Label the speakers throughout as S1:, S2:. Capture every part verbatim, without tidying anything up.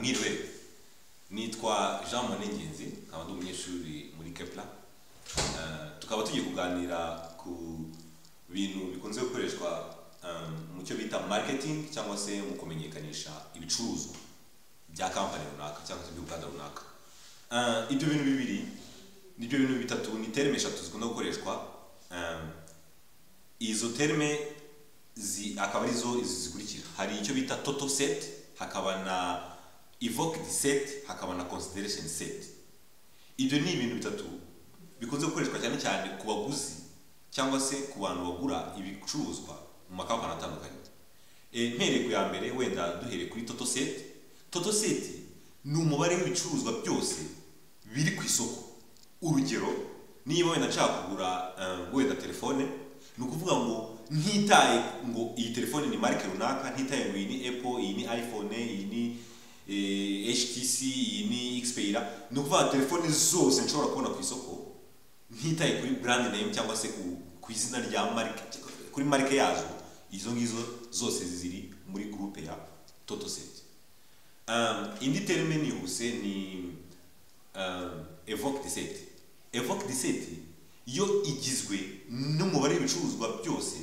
S1: mwiriwe nitwa Jean Monengenzi nkaba ndi umunyeshuri muri Kepler uh, tukaba tugiye kuganira ku bintu bikunze gukoreshwa um, mu cyo bita marketing cyangwa se mu kumenyekanisha ibicuruzwa bya company runaka cyangwa se by'ubwanda runaka. Uh, ibyo bintu bibiri nibyo bintu bitatu ni terme eshatu zikunda gukoreshwa. Um, izo terme zi akaba arizo zikurikira. Hari icyo bita total set, hakaba na evoked set, hakaba na consideration set. Ibyo ni ibintu bitatu bikunze gukoreshwa cyane cyane ku baguzi cyangwa se ku bantu bagura ibicuruzwa mu makampani atandukanye. Eh mpere ku ya mbere wenda duhere kuri total set. Total set ni umubare w'ibicuruzwa byose biri ku isoko. Urugero niba wenda nshaka kugura uh, wenda telefone, ni ukuvuga ngo ntitaye ngo iyi telefone ni marke runaka, ntitaye ngo iyi ni Apple, iyi ni iPhone, iyi ni eh, H T C, iyi ni Xperia, ni ukuvuga telefone zose nshobora kubona ku isoko ntitaye kuri brand name cyangwa se ku, ku izina rya marke, kuri marke yazo, izo ngizo zose ziri muri groupe ya total set. Um, indi terme ni huse ni um, evoked set. Evoked set yo igizwe n'umubare w'ibicuruzwa byose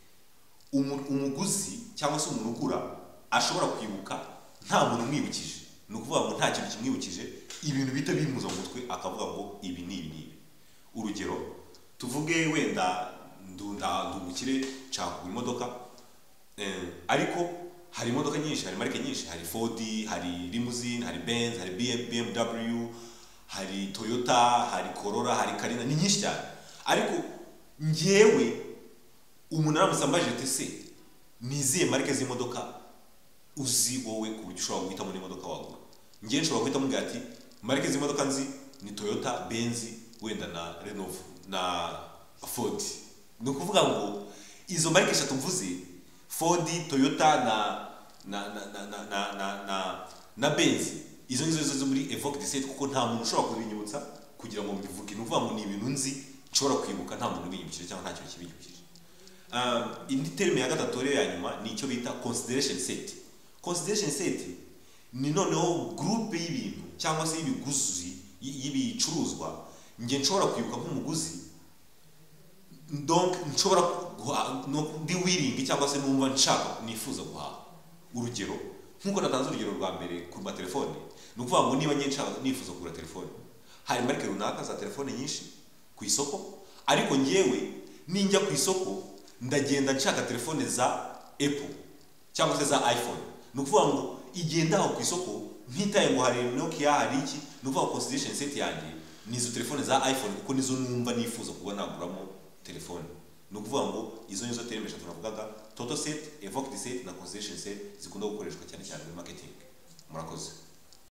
S1: umuguzi cyangwa se umuntu ugura ashobora kwibuka nta muntu umwibukije. Ni ukuvuga ngo nta kintu kimwibukije, ibintu bita bimuza mu mutwe akavuga ngo ibi ni ibi nibi. Urugero tuvuge wenda ndunda ndumukire nshaka imodoka, eh, ariko hari imodoka nyinshi, hari marke nyinshi, hari Ford, hari Limousine, hari Benz, hari B M W, hari Toyota, hari Corolla, hari Carina, ni nyinshi cyane. Ariko ngewe umuntu aramusambaje tese niziye marke z'imodoka uzi wowe ku buryo ushobora guhita muri imodoka wagura. Ngiye nshobora guhita mubwira ati marke z'imodoka nzi ni Toyota, Benz, wenda na Renault na Ford. Ni ukuvuga ngo izo marke eshatu mvuze, Ford, Toyota na na na na na na na, na, na Benz, izo ngizo zo muri evoked set kuko nta muntu ushobora kubinyibutsa kugira ngo mbivuge. Ni ukuvuga ngo ni ibintu nzi nshobora kwibuka nta muntu ubinyibukije cyangwa nta kintu kibinyibukije. Um, indi terme ya gatatu rero ya nyuma ni icyo bita consideration set. Consideration set ni noneho groupe y'ibintu cyangwa se y'ibiguzi y'ibicuruzwa nge nshobora kwibuka nk'umuguzi, donc nshobora ndi willing cyangwa se numva nshaka nifuza guhaha. Urugero nkuko natanze urugero rwa mbere ku ma telefone, ni ukuvuga ngo niba nge nshaka nifuza kugura telefone, hari marke runaka za telefone nyinshi ku isoko, ariko ngewe ninjya ku isoko ndagenda nshaka telefone za Apple cyangwa se za iPhone. Ni ukuvuga ngo igenda aho ku isoko ntitaye ngo hari Nokia, hari iki. Ni ukuvuga consideration set yanjye nizo telefone za iPhone kuko nizo numva nifuza kubona naguramo telefone. Ni ukuvuga ngo izo nizo terme eshatu navugaga: total set, evoked set na consideration set, zikunda gukoreshwa cyane cyane muri marketing. Murakoze.